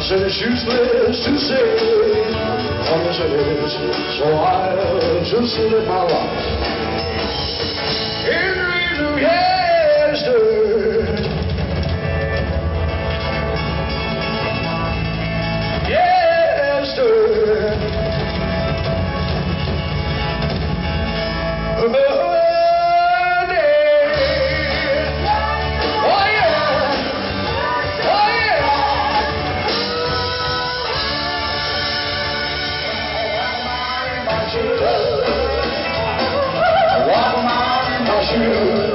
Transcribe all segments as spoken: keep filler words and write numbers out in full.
said it's useless to say, unless it is, so I'll just live my life. In reason, yesterday, yesterday, oh, walk around in my shoes.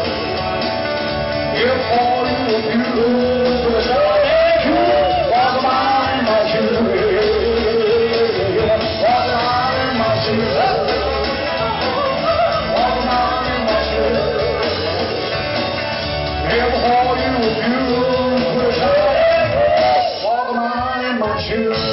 If all you abuse was all that you walk around in my shoes. Walk around in my shoes. Walk around in my shoes. If all you abuse was all that you walk around in my shoes.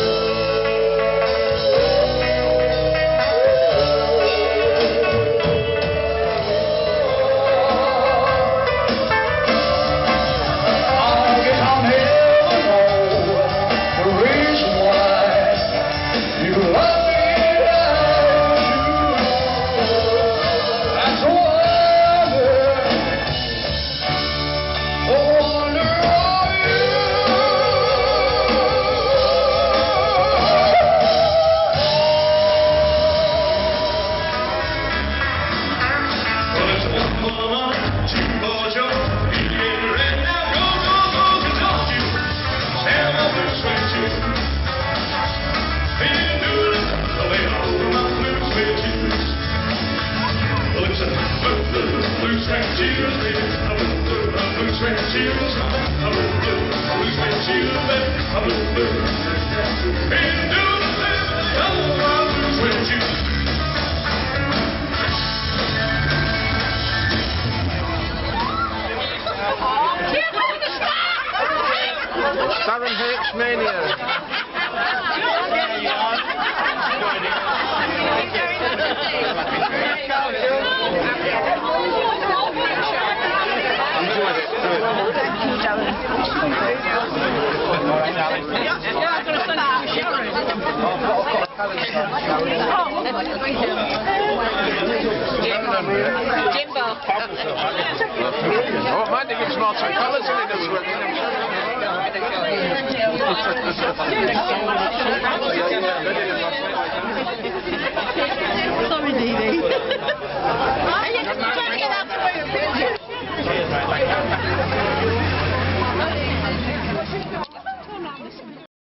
Darren H Mania. Jimbo. Oh, man, they give small two colours in it this week. Sorry, Dee Dee.